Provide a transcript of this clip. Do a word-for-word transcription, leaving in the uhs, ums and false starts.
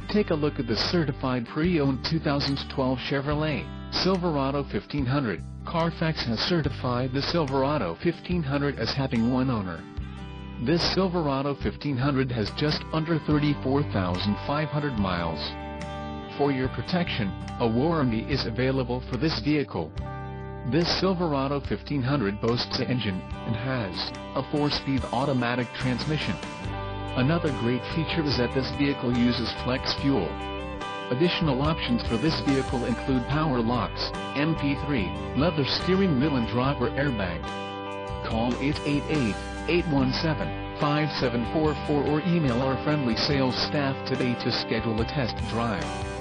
Take a look at the certified pre-owned two thousand twelve Chevrolet Silverado fifteen hundred. Carfax has certified the Silverado fifteen hundred as having one owner. This Silverado fifteen hundred has just under thirty-four thousand five hundred miles. For your protection, a warranty is available for this vehicle. This Silverado fifteen hundred boasts an engine and has a four-speed automatic transmission. Another great feature is that this vehicle uses flex fuel. Additional options for this vehicle include power locks, M P three, leather steering wheel and driver airbag. Call eight eight eight, eight one seven, five seven four four or email our friendly sales staff today to schedule a test drive.